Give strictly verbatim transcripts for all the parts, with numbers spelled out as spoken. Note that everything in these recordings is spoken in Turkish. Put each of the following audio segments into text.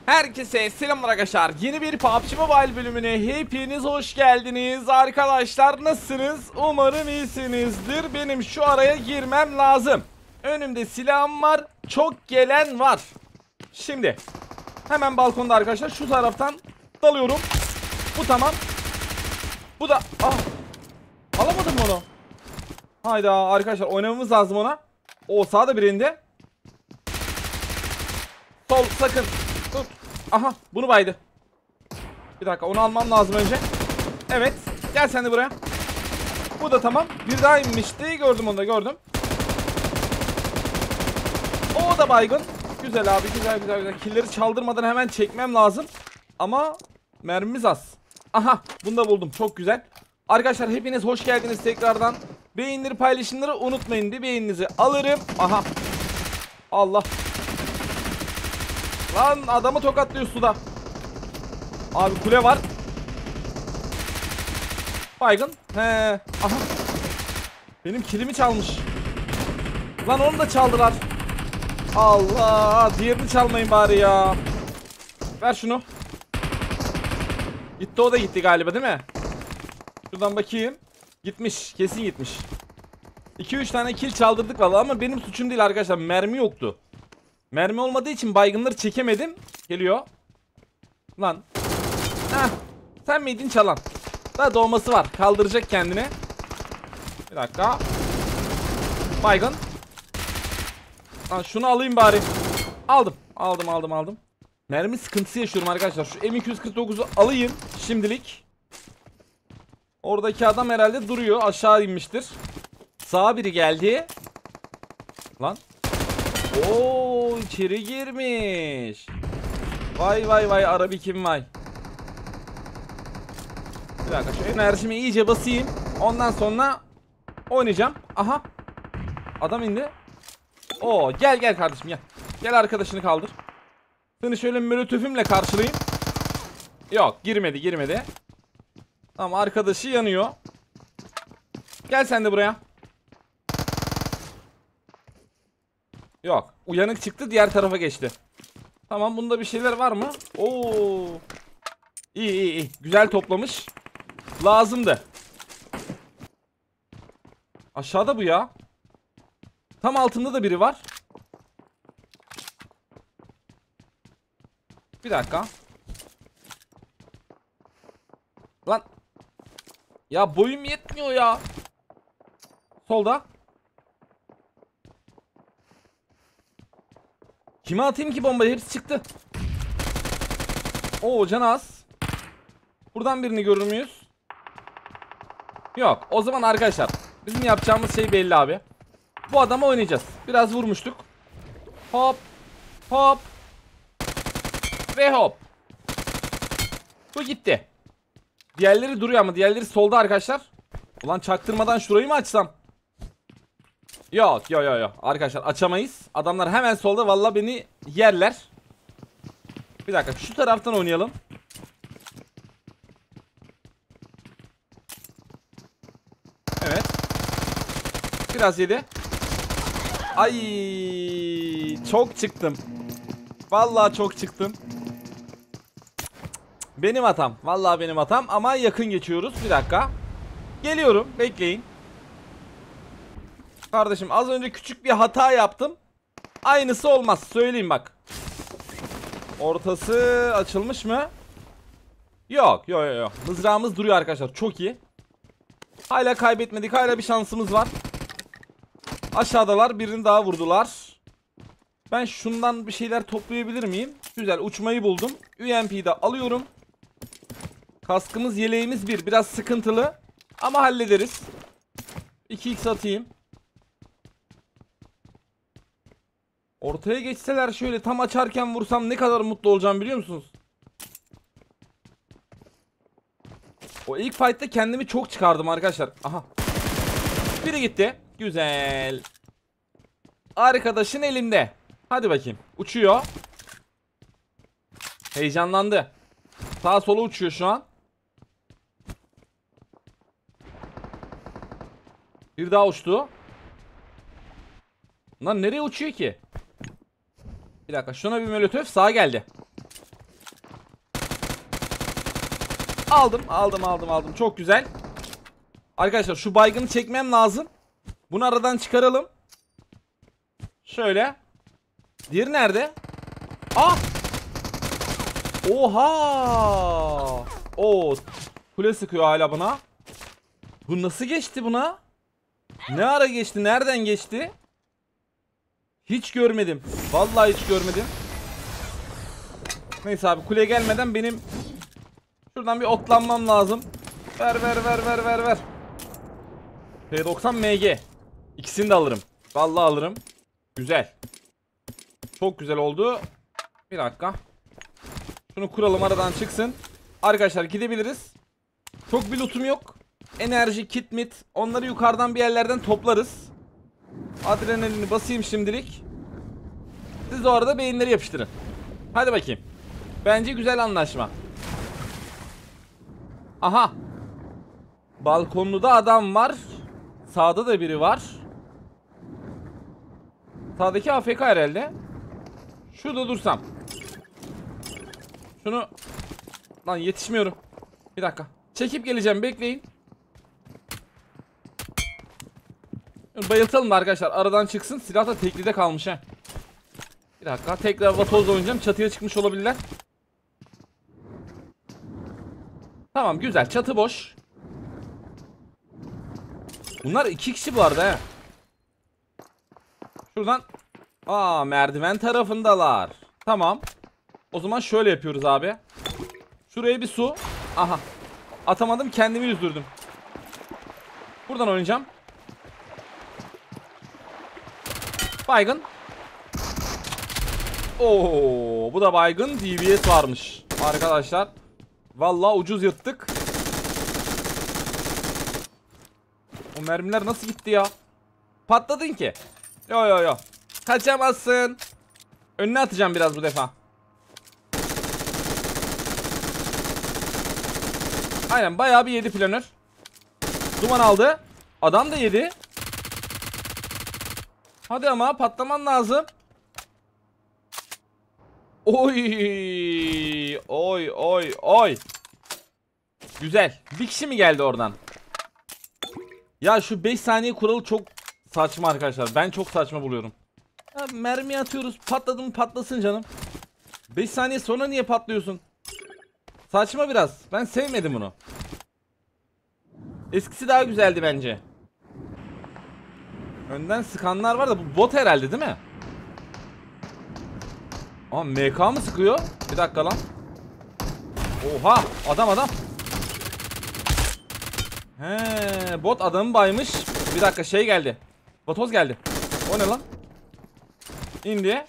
Herkese selamlar arkadaşlar. Yeni bir P U B G Mobile bölümüne hepiniz hoş geldiniz. Arkadaşlar nasılsınız? Umarım iyisinizdir. Benim şu araya girmem lazım. Önümde silahım var. Çok gelen var. Şimdi hemen balkonda arkadaşlar şu taraftan dalıyorum. Bu tamam. Bu da ah. Alamadım onu. Hayda arkadaşlar, oynamamız lazım ona. O sağda birinde. Sol sakın. Dur. Aha bunu baydı. Bir dakika, onu almam lazım önce. Evet. Gel sen de buraya. Bu da tamam. Bir daha inmişti. Gördüm onu da gördüm. O da baygın. Güzel abi, güzel güzel güzel. Killleri çaldırmadan hemen çekmem lazım. Ama mermimiz az. Aha bunu da buldum. Çok güzel. Arkadaşlar hepiniz hoş geldiniz tekrardan. Beğenileri paylaşımları unutmayın. Bir beğeninizi alırım. Aha. Allah. Lan adamı tokatlıyor suda. Abi kule var. Baygın. He. Aha. Benim kilimi çalmış. Lan onu da çaldılar. Allah. Diğerini çalmayın bari ya. Ver şunu. Gitti, o da gitti galiba değil mi? Şuradan bakayım. Gitmiş. Kesin gitmiş. iki üç tane kill çaldırdık vallahi ama benim suçum değil arkadaşlar. Mermi yoktu. Mermi olmadığı için baygınları çekemedim. Geliyor. Lan. Heh. Sen miydin çalan? Daha doğması var. Kaldıracak kendini. Bir dakika. Baygın. Lan şunu alayım bari. Aldım. Aldım aldım aldım. Mermi sıkıntısı yaşıyorum arkadaşlar. Şu M iki yüz kırk dokuzu alayım. Şimdilik. Oradaki adam herhalde duruyor. Aşağı inmiştir. Sağa biri geldi. Lan. Oo, içeri girmiş. Vay vay vay, Arabikim vay. Bir dakika, şu enerjimi iyice basayım. Ondan sonra oynayacağım. Aha. Adam indi. Oo, gel gel kardeşim gel. Gel arkadaşını kaldır. Seni şöyle molotöfümle karşılayayım. Yok, girmedi girmedi. Tamam, arkadaşı yanıyor. Gel sen de buraya. Yok, uyanık çıktı, diğer tarafa geçti. Tamam, bunda bir şeyler var mı? Oo. İyi iyi iyi. Güzel toplamış. Lazımdı. Aşağıda bu ya. Tam altında da biri var. Bir dakika. Lan. Ya boyum yetmiyor ya. Solda. Kime atayım ki bombayı? Hepsi çıktı. Oo, can az. Buradan birini görür müyüz? Yok. O zaman arkadaşlar bizim yapacağımız şey belli abi. Bu adama oynayacağız. Biraz vurmuştuk. Hop. Hop. Ve hop. Bu gitti. Diğerleri duruyor ama diğerleri solda arkadaşlar. Ulan çaktırmadan şurayı mı açsam? Yok yok yok yok. Arkadaşlar açamayız. Adamlar hemen solda, vallahi beni yerler. Bir dakika, şu taraftan oynayalım. Evet. Biraz yedi. Ay, çok çıktım. Vallahi çok çıktım. Benim hatam. Vallahi benim hatam ama yakın geçiyoruz. Bir dakika. Geliyorum. Bekleyin. Kardeşim az önce küçük bir hata yaptım. Aynısı olmaz. Söyleyeyim bak. Ortası açılmış mı? Yok yok yok yok. Mızrağımız duruyor arkadaşlar. Çok iyi. Hala kaybetmedik. Hala bir şansımız var. Aşağıdalar. Birini daha vurdular. Ben şundan bir şeyler toplayabilir miyim? Güzel, uçmayı buldum. U M P'yi de alıyorum. Kaskımız, yeleğimiz bir. Biraz sıkıntılı. Ama hallederiz. iki x atayım. Ortaya geçseler şöyle tam açarken vursam ne kadar mutlu olacağım biliyor musunuz? O ilk fight'ta kendimi çok çıkardım arkadaşlar. Aha. Biri gitti. Güzel. Arkadaşın elimde. Hadi bakayım. Uçuyor. Heyecanlandı. Sağa sola uçuyor şu an. Bir daha uçtu. Lan nereye uçuyor ki? Bir dakika, şuna bir molotöf, sağa geldi. Aldım aldım aldım aldım. Çok güzel. Arkadaşlar şu baygını çekmem lazım. Bunu aradan çıkaralım. Şöyle. Diğeri nerede? Ah! Oha! Oo, kule sıkıyor hala buna. Bu nasıl geçti buna? Ne ara geçti? Nereden geçti? Hiç görmedim. Vallahi hiç görmedim. Neyse abi, kule gelmeden benim şuradan bir otlanmam lazım. Ver ver ver ver ver ver. P doksan M G. İkisini de alırım. Vallahi alırım. Güzel. Çok güzel oldu. Bir dakika. Şunu kuralım, aradan çıksın. Arkadaşlar gidebiliriz. Çok bir lootum yok. Enerji, kit mit, onları yukarıdan bir yerlerden toplarız. Adrenalini basayım şimdilik. Siz de o arada beyinleri yapıştırın. Hadi bakayım. Bence güzel anlaşma. Aha. Balkonluda adam var. Sağda da biri var. Sağdaki A F K herhalde. Şurada dursam. Şunu... Lan yetişmiyorum. Bir dakika. Çekip geleceğim, bekleyin. Bayıltalım da arkadaşlar, aradan çıksın. Silah da teklide kalmış ha. Bir dakika, tekrar vatoz oynayacağım. Çatıya çıkmış olabilirler. Tamam, güzel, çatı boş. Bunlar iki kişi bu arada he. Şuradan. Aa, merdiven tarafındalar. Tamam. O zaman şöyle yapıyoruz abi. Şuraya bir su. Aha. Atamadım, kendimi yüzdürdüm. Buradan oynayacağım. Baygın. Oo, bu da baygın. D B S varmış arkadaşlar. Vallahi ucuz yırttık. O mermiler nasıl gitti ya? Patladın ki. Yo yo yo. Kaçamazsın. Önüne atacağım biraz bu defa. Aynen, bayağı bir yedi planör. Duman aldı. Adam da yedi. Hadi ama patlaman lazım. Oy. Oy oy oy. Güzel. Bir kişi mi geldi oradan? Ya şu beş saniye kuralı çok saçma arkadaşlar. Ben çok saçma buluyorum. Ya mermi atıyoruz. Patladı mı patlasın canım. beş saniye sonra niye patlıyorsun? Saçma biraz. Ben sevmedim bunu. Eskisi daha güzeldi bence. Önden sıkanlar var da bu bot herhalde değil mi? Aa, M K mı sıkıyor? Bir dakika lan. Oha, adam adam. He, bot adamı baymış. Bir dakika, şey geldi. Botoz geldi. O ne lan? İndi.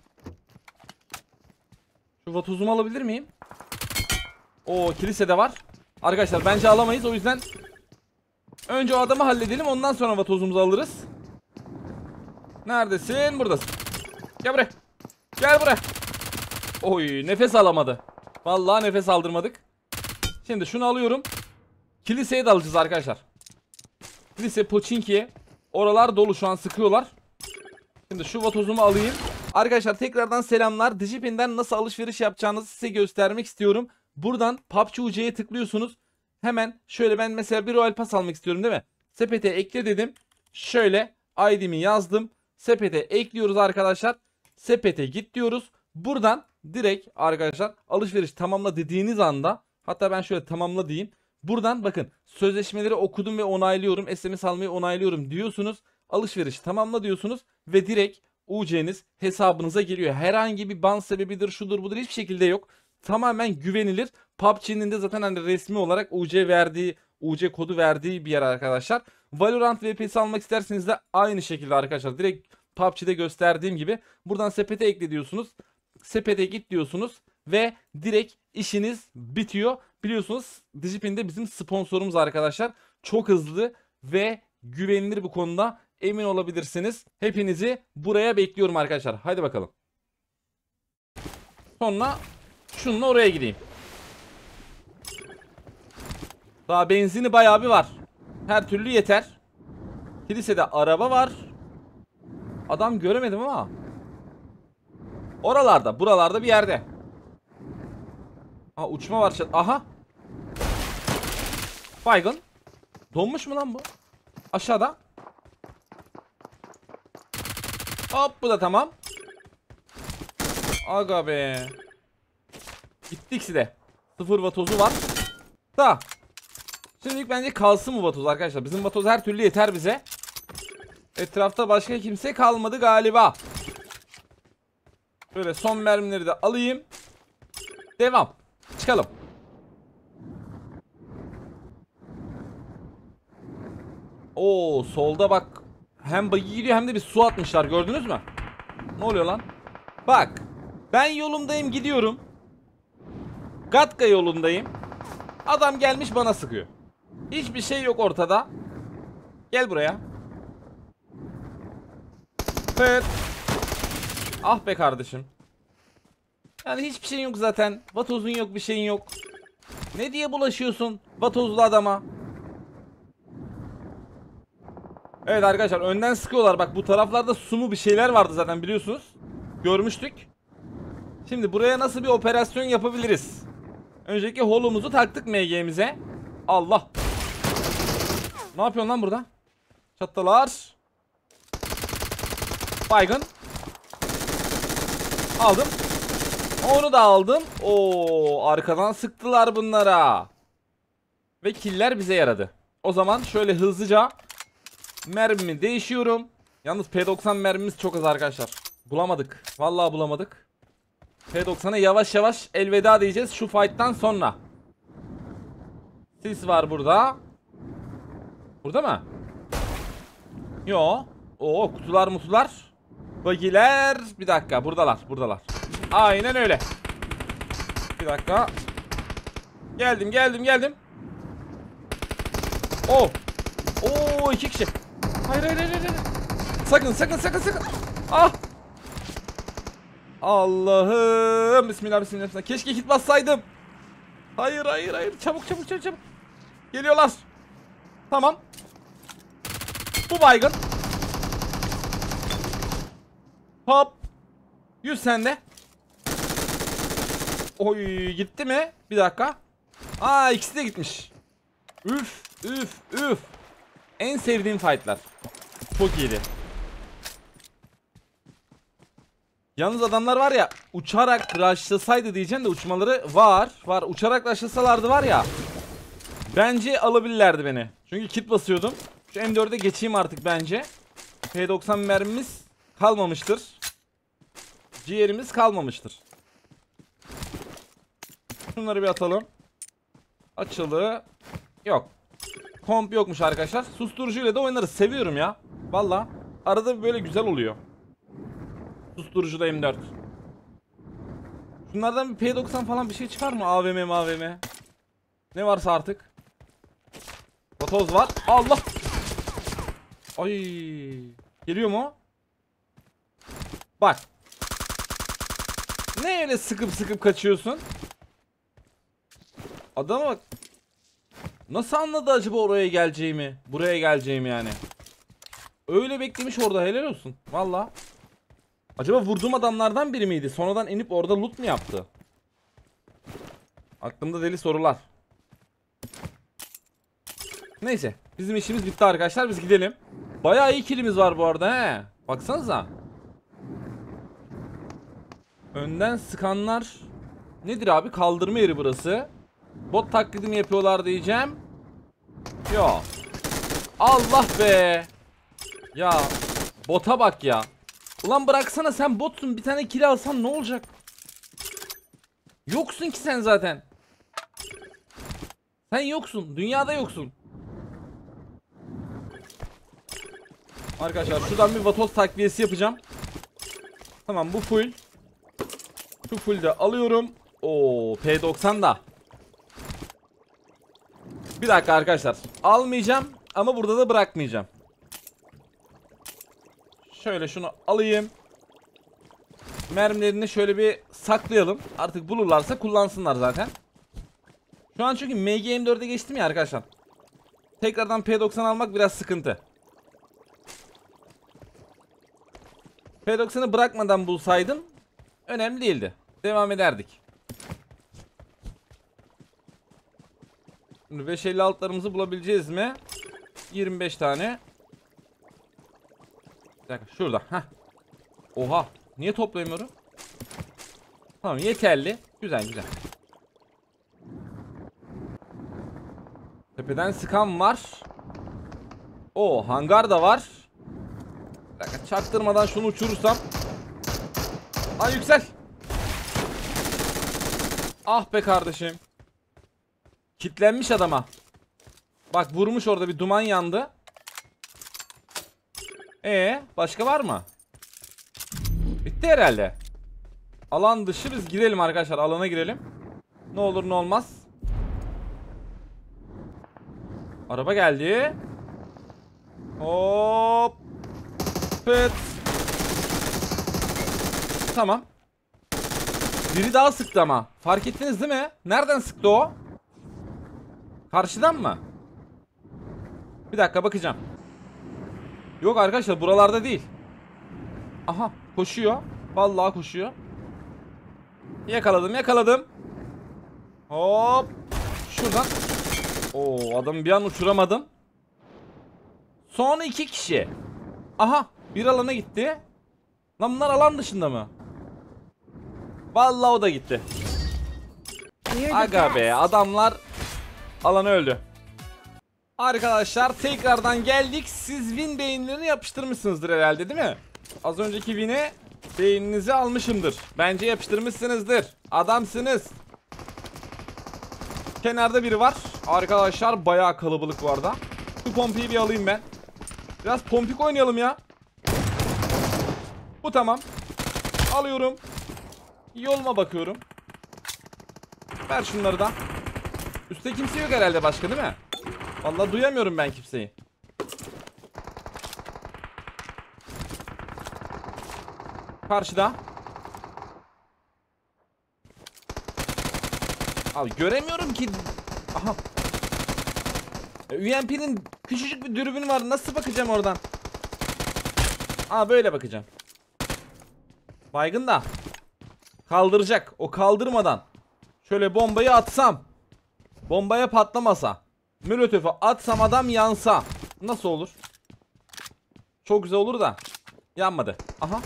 Şu vatozumu alabilir miyim? Oo, kilisede var. Arkadaşlar bence alamayız, o yüzden önce o adamı halledelim, ondan sonra vatozumuzu alırız. Neredesin? Buradasın. Gel buraya. Gel buraya. Oy, nefes alamadı. Vallahi nefes aldırmadık. Şimdi şunu alıyorum. Kiliseye de alacağız arkadaşlar. Kilise, Poçinki'ye. Oralar dolu, şu an sıkıyorlar. Şimdi şu vatozumu alayım. Arkadaşlar tekrardan selamlar. Digipin'den nasıl alışveriş yapacağınızı size göstermek istiyorum. Buradan P U B G U C'ye tıklıyorsunuz. Hemen şöyle, ben mesela bir Royal Pass almak istiyorum değil mi? Sepete ekle dedim. Şöyle I D'mi yazdım. Sepete ekliyoruz arkadaşlar. Sepete git diyoruz. Buradan direkt arkadaşlar alışveriş tamamla dediğiniz anda, hatta ben şöyle tamamla diyeyim. Buradan bakın, sözleşmeleri okudum ve onaylıyorum, S M S almayı onaylıyorum diyorsunuz. Alışveriş tamamla diyorsunuz ve direkt U C'niz hesabınıza geliyor. Herhangi bir ban sebebidir, şudur budur, hiçbir şekilde yok. Tamamen güvenilir. P U B G'nin de zaten hani resmi olarak U C verdiği, U C kodu verdiği bir yer arkadaşlar. Valorant V P'si almak isterseniz de aynı şekilde arkadaşlar. Direkt P U B G'de gösterdiğim gibi buradan sepete ekle diyorsunuz. Sepete git diyorsunuz ve direkt işiniz bitiyor. Biliyorsunuz Digipin'de bizim sponsorumuz arkadaşlar. Çok hızlı ve güvenilir bu konuda, emin olabilirsiniz. Hepinizi buraya bekliyorum arkadaşlar. Hadi bakalım. Sonra şununla oraya gideyim. Daha benzini bayağı bir var. Her türlü yeter. Kilisede araba var. Adam göremedim ama. Oralarda, buralarda bir yerde. Aa, uçma var. Aha. Baygın. Donmuş mu lan bu? Aşağıda. Hop bu da tamam. Aga be. Gitti ikisi de. Sıfır vatozu var. Da. Şimdilik bence kalsın bu vatoz arkadaşlar. Bizim vatoz her türlü yeter bize. Etrafta başka kimse kalmadı galiba. Böyle son mermileri de alayım. Devam. Çıkalım. Oo, solda bak. Hem buggy gidiyor hem de bir su atmışlar, gördünüz mü? Ne oluyor lan? Bak. Ben yolumdayım, gidiyorum. Gatka yolundayım. Adam gelmiş bana sıkıyor. Hiçbir şey yok ortada. Gel buraya. Evet. Ah be kardeşim. Yani hiçbir şeyin yok zaten. Vatozun yok, bir şeyin yok. Ne diye bulaşıyorsun vatozlu adama? Evet arkadaşlar, önden sıkıyorlar. Bak bu taraflarda sumu bir şeyler vardı zaten, biliyorsunuz. Görmüştük. Şimdi buraya nasıl bir operasyon yapabiliriz? Önceki holumuzu taktık M G'mize. Allah. Ne yapıyorsun lan burada? Çattalar. Baygın. Aldım. Onu da aldım. Oo, arkadan sıktılar bunlara. Ve killer bize yaradı. O zaman şöyle hızlıca mermimi değişiyorum. Yalnız P doksan mermimiz çok az arkadaşlar. Bulamadık. Vallahi bulamadık. P doksana yavaş yavaş elveda diyeceğiz şu fight'tan sonra. Sis var burada. Burada mı? Yo. Oo, kutular mutular. Bagiler. Bir dakika, buradalar buradalar. Aynen öyle. Bir dakika. Geldim geldim geldim. Oo. Oo, iki kişi. Hayır hayır hayır hayır. Sakın sakın sakın sakın. Ah. Allah'ım. Bismillah bismillah bismillah. Keşke hit bassaydım. Hayır hayır hayır. Çabuk çabuk çabuk çabuk. Geliyorlar. Tamam. Bu baygın. Hop. yüz sende. Oy, gitti mi? Bir dakika. Aa, ikisi de gitmiş. Üf üf üf. En sevdiğim fightlar. Çok iyiydi. Yalnız adamlar var ya, uçarak rushlasaydı diyeceğim de uçmaları var. Var. Uçarak rushlasalardı var ya, bence alabilirlerdi beni. Çünkü kit basıyordum. Şu M dört'e geçeyim artık bence. P doksan mermimiz kalmamıştır. Ciğerimiz kalmamıştır. Şunları bir atalım. Açılı. Yok. Komp yokmuş arkadaşlar. Susturucuyla da oynarız. Seviyorum ya. Valla. Arada böyle güzel oluyor. Susturucuda M dört. Şunlardan bir P doksan falan bir şey çıkar mı? A V M A V M. Ne varsa artık. Vatoz var. Allah. Ay. Geliyor mu? Bak. Ne öyle sıkıp sıkıp kaçıyorsun? Adama bak. Nasıl anladı acaba oraya geleceğimi? Buraya geleceğimi yani. Öyle beklemiş orada, helal olsun. Valla. Acaba vurduğum adamlardan biri miydi? Sonradan inip orada loot mu yaptı? Aklımda deli sorular. Neyse. Bizim işimiz bitti arkadaşlar. Biz gidelim. Bayağı iyi killimiz var bu arada he. Baksanıza. Önden sıkanlar. Nedir abi? Kaldırma yeri burası. Bot taklidi mi yapıyorlar diyeceğim. Yo. Allah be. Ya. Bota bak ya. Ulan bıraksana, sen botsun. Bir tane kill alsan ne olacak? Yoksun ki sen zaten. Sen yoksun. Dünyada yoksun. Arkadaşlar şuradan bir vatoz takviyesi yapacağım. Tamam, bu full. Şu full de alıyorum. Oo, P doksan da. Bir dakika arkadaşlar. Almayacağım ama burada da bırakmayacağım. Şöyle şunu alayım. Mermilerini şöyle bir saklayalım. Artık bulurlarsa kullansınlar zaten. Şu an çünkü M G M dört'e geçtim ya arkadaşlar. Tekrardan P doksan almak biraz sıkıntı. P doksan'ı bırakmadan bulsaydım önemli değildi. Devam ederdik. beş elli altılarımızı bulabileceğiz mi? yirmi beş tane. Bir dakika şurada. Heh. Oha. Niye toplayamıyorum? Tamam yeterli. Güzel güzel. Tepeden sıkan var. O hangar da var. Bir dakika çaktırmadan şunu uçurursam. Lan yüksel. Ah be kardeşim. Kitlenmiş adama. Bak vurmuş orada bir duman yandı. Ee, başka var mı? Bitti herhalde. Alan dışı biz girelim arkadaşlar. Alana girelim. Ne olur ne olmaz. Araba geldi. Hop. Pıt. Tamam. Biri daha sıktı ama. Fark ettiniz değil mi? Nereden sıktı o? Karşıdan mı? Bir dakika bakacağım. Yok arkadaşlar buralarda değil. Aha koşuyor. Vallahi koşuyor. Yakaladım yakaladım. Hop. Şuradan. Oo adamı bir an uçuramadım. Son iki kişi. Aha bir alana gitti. Lan bunlar alan dışında mı? Vallahi o da gitti. Aga be adamlar alanı öldü. Arkadaşlar tekrardan geldik. Siz win beğenilerini yapıştırmışsınızdır herhalde değil mi? Az önceki win'e beğeninizi almışımdır. Bence yapıştırmışsınızdır. Adamsınız. Kenarda biri var. Arkadaşlar bayağı kalabalık bu arada. Şu pompiyi bir alayım ben. Biraz pompik oynayalım ya. Bu tamam. Alıyorum. Yoluma bakıyorum. Ver şunları da. Üstte kimse yok herhalde başka değil mi? Vallahi duyamıyorum ben kimseyi. Karşıda. Abi göremiyorum ki. Aha. U M P'nin küçücük bir dürbünü var. Nasıl bakacağım oradan? Aa böyle bakacağım. Baygın da. Kaldıracak. O kaldırmadan. Şöyle bombayı atsam. Bombaya patlamasa. Molotofu atsam adam yansa. Nasıl olur? Çok güzel olur da. Yanmadı. Aha.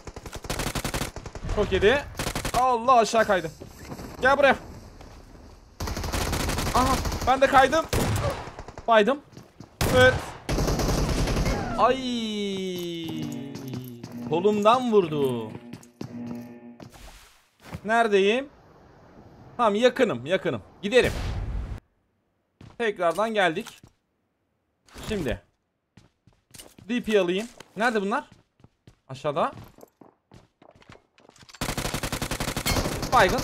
Çok yedi. Allah aşağı kaydı. Gel buraya. Aha ben de kaydım. Baydım. Evet. Ay. Kolumdan vurdu. Neredeyim? Tamam yakınım yakınım. Giderim. Tekrardan geldik. Şimdi D P alayım. Nerede bunlar? Aşağıda. Baygın.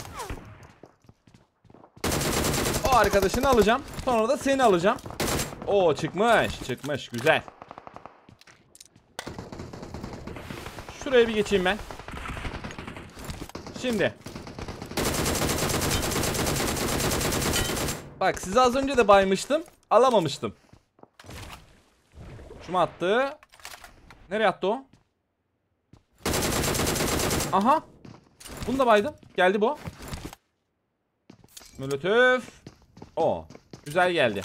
O arkadaşını alacağım. Sonra da seni alacağım. Oo çıkmış çıkmış güzel. Şuraya bir geçeyim ben. Şimdi. Bak size az önce de baymıştım. Alamamıştım. Şu mu attı? Nereye attı o? Aha. Bunu da baydım. Geldi bu. Molotof. O. Güzel geldi.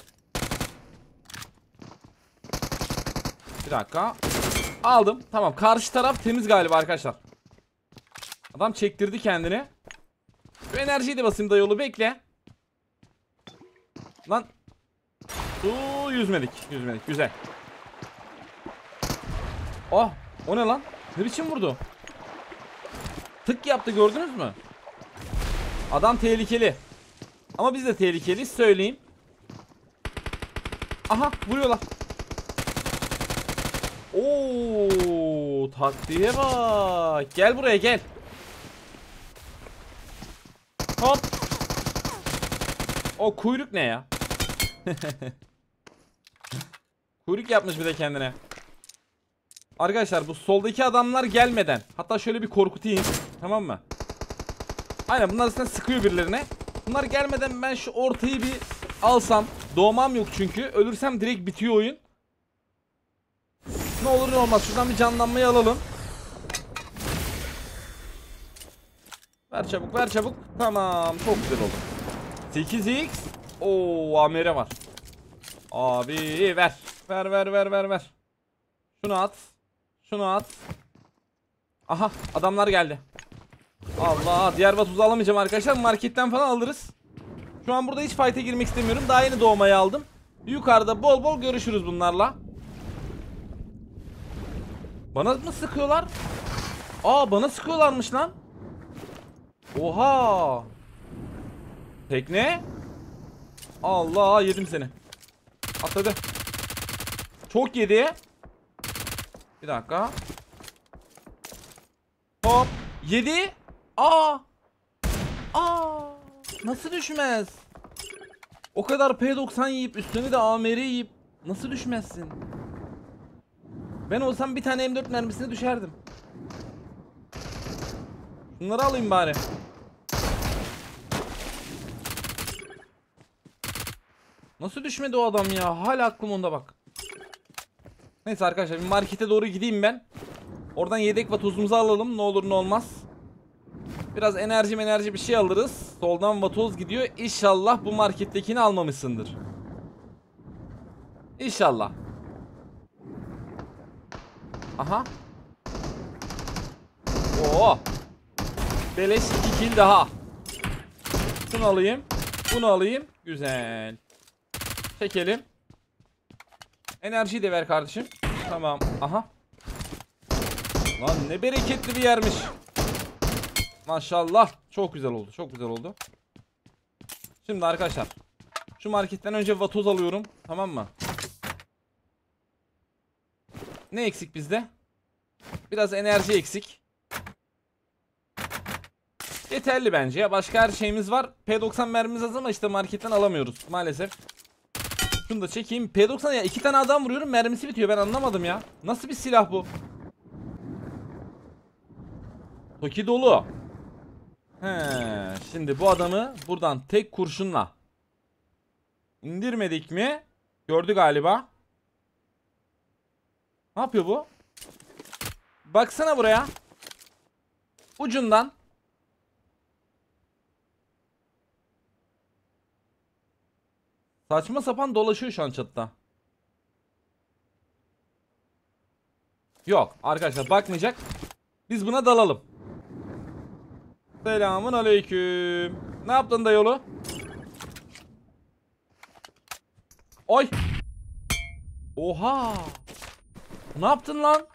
Bir dakika. Aldım. Tamam. Karşı taraf temiz galiba arkadaşlar. Adam çektirdi kendini. Şu enerjiyi de basayım da yolu bekle. Lan. Uuu yüzmedik. Yüzmedik. Güzel. Oh. O ne lan? Ne biçim vurdu? Tık yaptı gördünüz mü? Adam tehlikeli. Ama biz de tehlikeliyiz söyleyeyim. Aha vuruyorlar. Oo taktiğe bak. Gel buraya gel. Hop. O kuyruk ne ya? Kuyruk yapmış bir de kendine. Arkadaşlar bu soldaki adamlar gelmeden. Hatta şöyle bir korkutayım. Tamam mı? Aynen bunlar zaten sıkıyor birilerine. Bunlar gelmeden ben şu ortayı bir alsam. Doğmam yok çünkü. Ölürsem direkt bitiyor oyun. Ne olur ne olmaz. Şuradan bir canlanmayı alalım. Ver çabuk ver çabuk. Tamam çok güzel oldu. sekiz x Oo, A M R var. Abi ver. Ver ver ver ver ver. Şunu at. Şunu at. Aha, adamlar geldi. Allah, diğer vatuzu alamayacağım arkadaşlar. Marketten falan alırız. Şu an burada hiç fight'e girmek istemiyorum. Daha yeni doğmayı aldım. Yukarıda bol bol görüşürüz bunlarla. Bana mı sıkıyorlar? Aa, bana sıkıyorlarmış lan. Oha. Tekne. Allah, yedim seni. Atladı. Çok yedi. Bir dakika. Hop. Yedi. Aa. Aa. Nasıl düşmez? O kadar P doksan yiyip üstüne de A M R yiyip nasıl düşmezsin? Ben olsam bir tane M dört mermisine düşerdim. Bunları alayım bari. Nasıl düşmedi o adam ya? Hala aklım onda bak. Neyse arkadaşlar, bir markete doğru gideyim ben. Oradan yedek vatozumuzu alalım. Ne olur ne olmaz. Biraz enerji enerji bir şey alırız. Soldan vatoz gidiyor. İnşallah bu markettekini almamışsındır. İnşallah. Aha. Oo. Beleş iki kill daha. Şunu alayım. Bunu alayım. Güzel. Çekelim. Enerjiyi de ver kardeşim. Tamam. Aha. Lan ne bereketli bir yermiş. Maşallah. Çok güzel oldu. Çok güzel oldu. Şimdi arkadaşlar, şu marketten önce vatoz alıyorum. Tamam mı? Ne eksik bizde? Biraz enerji eksik. Yeterli bence ya. Başka her şeyimiz var. P doksan mermimiz az ama işte marketten alamıyoruz maalesef. Şunu da çekeyim. P doksan ya, iki tane adam vuruyorum, mermisi bitiyor. Ben anlamadım ya. Nasıl bir silah bu? Toki dolu. He, şimdi bu adamı buradan tek kurşunla indirmedik mi? Gördü galiba. Ne yapıyor bu? Baksana buraya. Ucundan. Saçma sapan dolaşıyor şu an çatıda. Yok arkadaşlar, bakmayacak. Biz buna dalalım. Selamun aleyküm. Ne yaptın da yolu? Oy. Oha. Ne yaptın lan?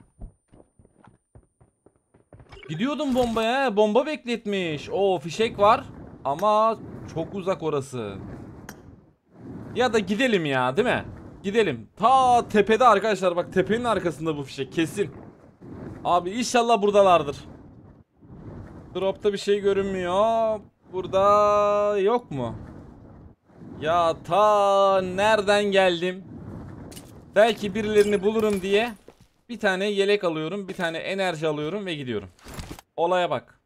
Gidiyordum bombaya. Bomba bekletmiş. Oo, fişek var. Ama çok uzak orası. Ya da gidelim ya, değil mi? Gidelim. Ta tepede arkadaşlar, bak tepenin arkasında bu fişek kesin. Abi inşallah buradalardır. Drop'ta bir şey görünmüyor. Burada yok mu? Ya ta nereden geldim? Belki birilerini bulurum diye bir tane yelek alıyorum, bir tane enerji alıyorum ve gidiyorum. Olaya bak.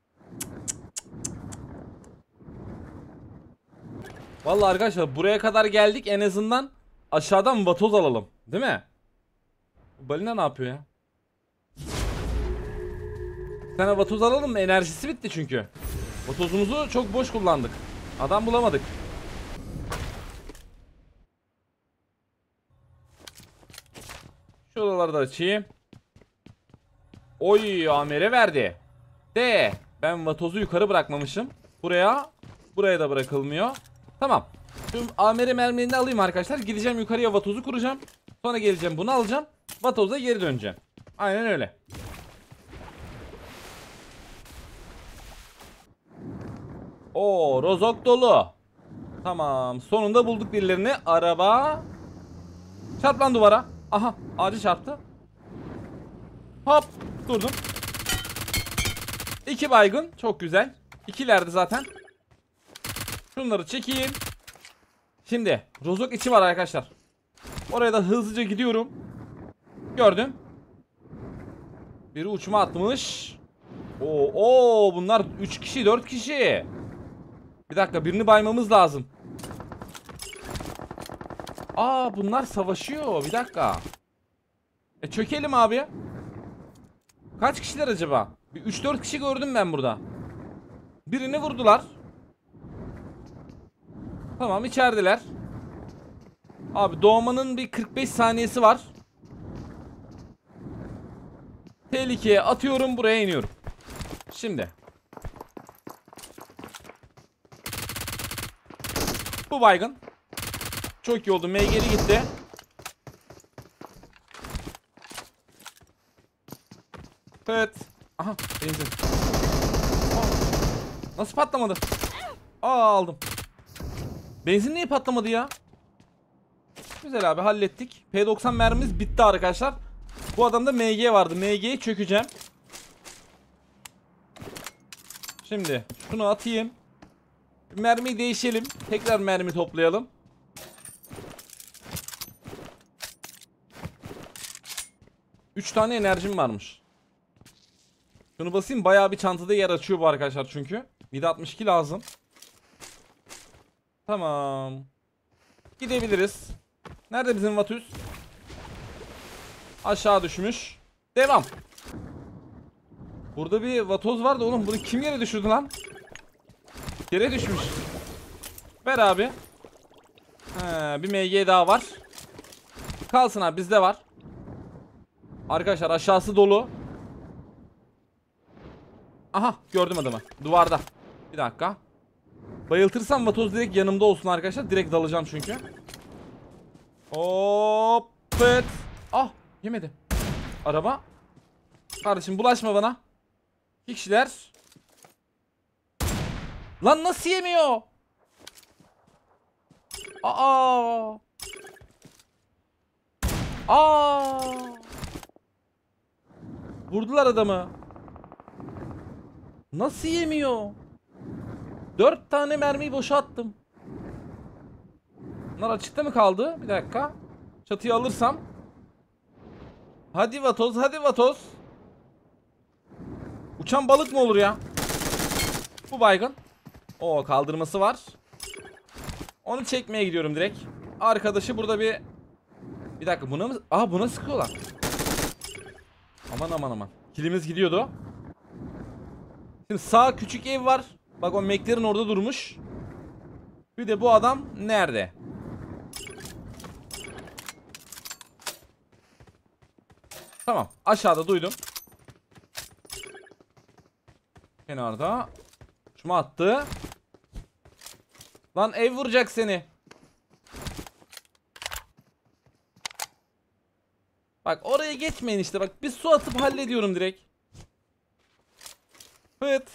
Vallahi arkadaşlar, buraya kadar geldik, en azından aşağıdan vatoz alalım, değil mi? Bu balina ne yapıyor ya? Bir tane vatoz alalım mı? Enerjisi bitti çünkü. Vatozumuzu çok boş kullandık. Adam bulamadık. Şuraları da açayım. Oy, A M R verdi. De ben vatozu yukarı bırakmamışım. Buraya, buraya da bırakılmıyor. Tamam. Tüm A M R mermilerini alayım arkadaşlar. Gideceğim yukarıya, vatozu kuracağım. Sonra geleceğim, bunu alacağım. Vatoza geri döneceğim. Aynen öyle. Oo, rozok dolu. Tamam, sonunda bulduk birilerini. Araba. Çarp lan duvara. Aha, ağacı çarptı. Hop, durdum. İki baygın, çok güzel. İkilerdi zaten. Şunları çekeyim. Şimdi rozok içi var arkadaşlar. Oraya da hızlıca gidiyorum. Gördüm. Biri uçma atmış. Oo, oo, bunlar üç kişi, dört kişi. Bir dakika, birini baymamız lazım. Aa, bunlar savaşıyor. Bir dakika. E çökelim abi. Kaç kişiler acaba? Bir üç dört kişi gördüm ben burada. Birini vurdular. Tamam, içerideler. Abi doğmanın bir kırk beş saniyesi var. Tehlikeye atıyorum, buraya iniyorum. Şimdi. Bu baygın. Çok iyi oldu. M G'li gitti. Evet. Aha, benzin. Aa, nasıl patlamadı? Aa, aldım. Benzin niye patlamadı ya? Güzel abi, hallettik. P doksan mermimiz bitti arkadaşlar. Bu adamda M G vardı. M G'yi çökeceğim. Şimdi şunu atayım. Mermiyi değişelim. Tekrar mermi toplayalım. üç tane enerjim varmış. Şunu basayım, bayağı bir çantada yer açıyor bu arkadaşlar çünkü. yedi altmış iki lazım. Tamam. Gidebiliriz. Nerede bizim Vatüs? Aşağı düşmüş. Devam. Burada bir vatoz vardı oğlum. Bunu kim yere düşürdü lan? Yere düşmüş. Ver abi. He, bir M G daha var. Kalsın abi, bizde var. Arkadaşlar aşağısı dolu. Aha, gördüm adamı. Duvarda. Bir dakika. Bayıltırsam vatoz direkt yanımda olsun arkadaşlar. Direkt dalacağım çünkü. Hop. Pıt. Ah, yemedi. Araba. Kardeşim bulaşma bana. İki kişiler. Lan nasıl yemiyor? Aa. Aa. Vurdular adamı. Nasıl yemiyor? Dört tane mermiyi boşa attım. Bunlar açıkta mı kaldı? Bir dakika. Çatıyı alırsam. Hadi vatoz, hadi vatoz. Uçan balık mı olur ya? Bu baygın. Oo, kaldırması var. Onu çekmeye gidiyorum direkt. Arkadaşı burada bir... Bir dakika, buna mı... Aa, buna sıkıyorlar. Aman aman aman. Kilimiz gidiyordu. Şimdi sağ küçük ev var. Bak, o McLaren orada durmuş. Bir de bu adam nerede? Tamam, aşağıda duydum. Kenarda. Şuma attı. Lan ev vuracak seni. Bak, oraya geçmeyin işte. Bak, bir su atıp hallediyorum direkt. Evet.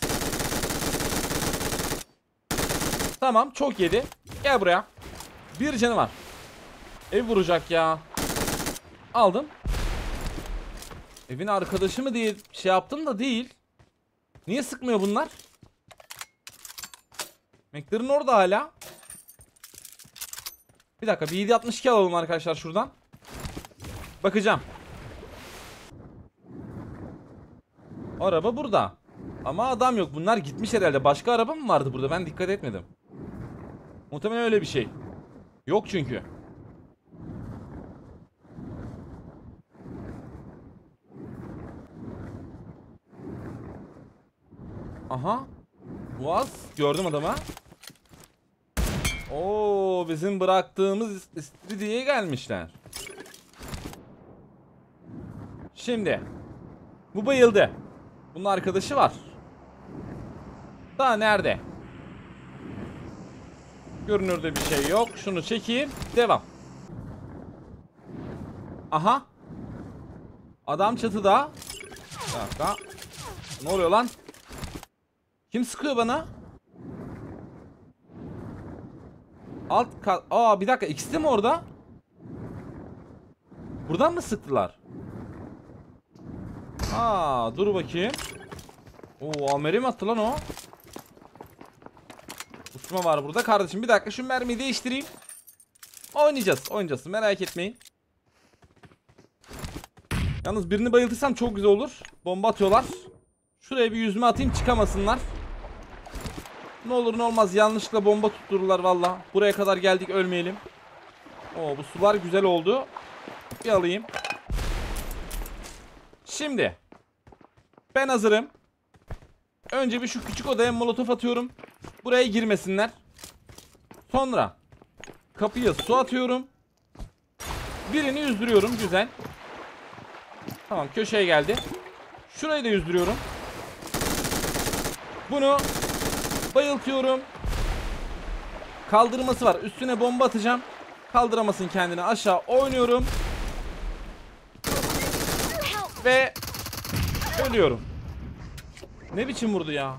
Tamam, çok yedi. Gel buraya. Bir canı var. Ev vuracak ya. Aldım. Evin arkadaşı mı diye şey yaptım da değil. Niye sıkmıyor bunlar? McLaren orada hala. Bir dakika, bir yedi altmış iki alalım arkadaşlar şuradan. Bakacağım. Araba burada. Ama adam yok. Bunlar gitmiş herhalde. Başka araba mı vardı burada? Ben dikkat etmedim. Muhtemelen öyle bir şey. Yok çünkü. Aha. Boğaz. Gördüm adamı. Oo, bizim bıraktığımız istiridye gelmişler. Şimdi. Bu bayıldı. Bunun arkadaşı var. Daha nerede? Görünürde bir şey yok. Şunu çekeyim. Devam. Aha. Adam çatıda. Bir dakika. Ne oluyor lan? Kim sıkıyor bana? Alt kat. Aa, bir dakika, ikisi de mi orada? Buradan mı sıktılar? Aa, dur bakayım. Oo, Amer'e mi attı lan o? Uçma var burada kardeşim. Bir dakika, şu mermiyi değiştireyim. Oynayacağız, oynayacağız. Merak etmeyin. Yalnız birini bayıltırsam çok güzel olur. Bomba atıyorlar. Şuraya bir yüzme atayım, çıkamasınlar. Ne olur ne olmaz yanlışlıkla bomba tuttururlar valla. Buraya kadar geldik, ölmeyelim. Oo, bu sular güzel oldu. Bir alayım. Şimdi ben hazırım. Önce bir şu küçük odaya molotof atıyorum. Buraya girmesinler. Sonra kapıya su atıyorum. Birini yüzdürüyorum. Güzel. Tamam, köşeye geldi. Şurayı da yüzdürüyorum. Bunu bayıltıyorum. Kaldırması var. Üstüne bomba atacağım. Kaldıramasın kendini. Aşağı oynuyorum. Ve ölüyorum. Ne biçim vurdu ya?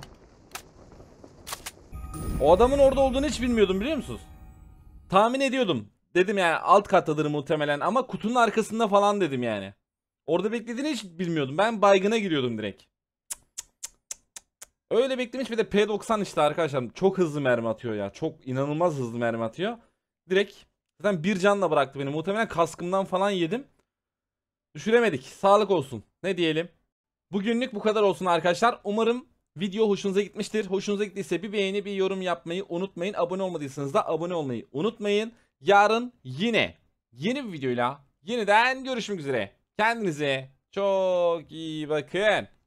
O adamın orada olduğunu hiç bilmiyordum, biliyor musunuz? Tahmin ediyordum. Dedim yani alt kattadır muhtemelen ama kutunun arkasında falan dedim yani. Orada beklediğini hiç bilmiyordum. Ben baygına giriyordum direkt. Öyle beklemiş, bir de P doksan işte arkadaşlar. Çok hızlı mermi atıyor ya. Çok inanılmaz hızlı mermi atıyor. Direkt zaten bir canla bıraktı beni. Muhtemelen kaskımdan falan yedim. Düşüremedik. Sağlık olsun. Ne diyelim? Bugünlük bu kadar olsun arkadaşlar. Umarım video hoşunuza gitmiştir. Hoşunuza gittiyse bir beğeni, bir yorum yapmayı unutmayın. Abone olmadıysanız da abone olmayı unutmayın. Yarın yine yeni bir videoyla yeniden görüşmek üzere. Kendinize çok iyi bakın.